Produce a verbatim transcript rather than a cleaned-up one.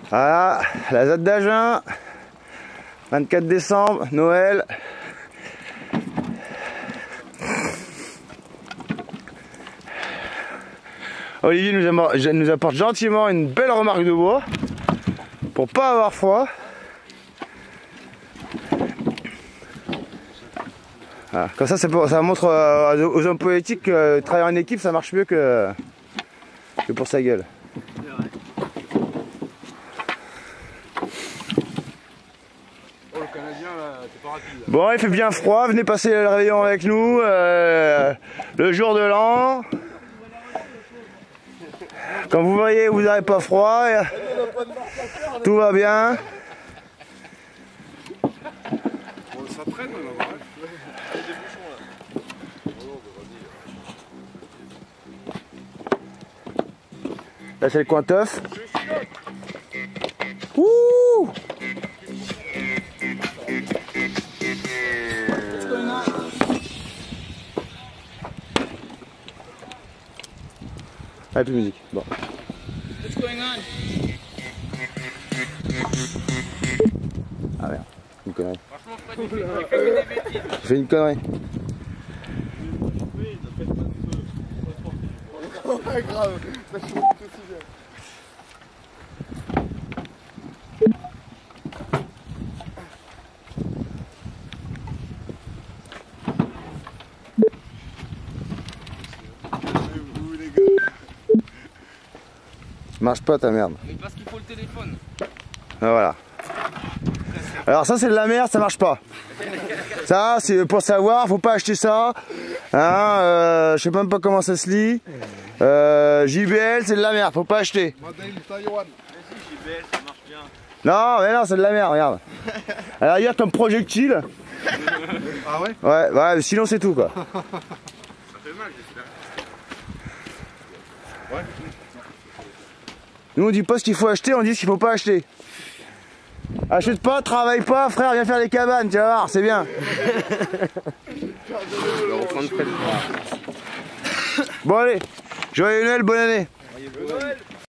Voilà, la Z A D d'Agen, vingt-quatre décembre, Noël. Olivier nous, nous apporte gentiment une belle remarque de bois pour pas avoir froid. Voilà. Comme ça, pour, ça montre euh, aux hommes politiques que travailler en équipe ça marche mieux que, que pour sa gueule. Oh, le Canadien là, t'es pas rapide. Bon, il fait bien froid, venez passer le réveillon avec nous, euh, le jour de l'an. Comme vous voyez, vous n'avez pas froid, et tout va bien. Bon, ça traîne là-bas. Il y a des bouchons là. Là c'est le coin teuf. Ouh! Ah, plus de musique. Bon. What's going on? Ah merde, une connerie. Franchement, Fred, il fait, il fait que des bêtises. J'ai fait une connerie. Ouais, grave. Ça chauffe aussi bien. Marche pas ta merde. Mais parce qu'il faut le téléphone. Ah, voilà. Alors ça c'est de la merde, ça marche pas. Ça c'est pour savoir, faut pas acheter ça. Hein, euh, je sais même pas comment ça se lit. Euh, J B L c'est de la merde, faut pas acheter. Made in Taïwan. Vas-y, J B L, ça marche bien. Non mais non c'est de la merde, regarde. Alors regarde comme projectile. Ah ouais? Ouais, ouais, sinon c'est tout quoi. Ça fait mal, j'espère. Ouais. Nous on dit pas ce qu'il faut acheter, on dit ce qu'il faut pas acheter. Achète pas, travaille pas, frère, viens faire les cabanes, tu vas voir, c'est bien. Bon allez, joyeux Noël, bonne année. Joyeux Noël.